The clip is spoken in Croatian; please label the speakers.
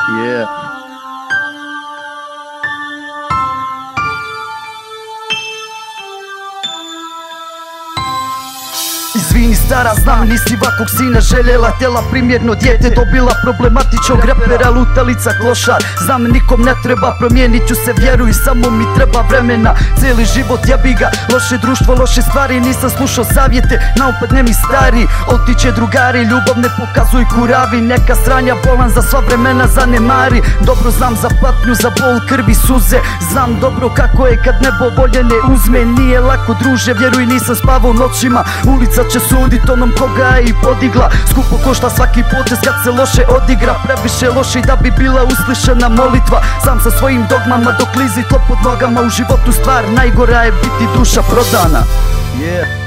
Speaker 1: Yeah. Izvini stara, znam, nisi vakog sina željela, tela primjerno dijete, dobila problematičnog repera, lutalica, klošar. Znam, nikom ne treba, promijenit ću se, vjeruj, samo mi treba vremena. Cijeli život jebi ga, loše društvo, loše stvari, nisam slušao savjete, naopadne mi stari. Otiće drugari, ljubav ne pokazuj kuravi, neka sranja bolan za sva vremena zanemari. Dobro znam za patnju, za bol, krvi, suze, znam dobro kako je kad nebo volje ne uzme. Nije lako druže, vjeruj, nisam spavao noćima, ulica će sudit onom koga je i podigla. Skupo košta svaki potez kad se loše odigra, previše loše da bi bila uslišena molitva. Sam sa svojim dogmama dok klizi tlo pod nogama, u životu stvar najgora je biti duša prodana. Yeah.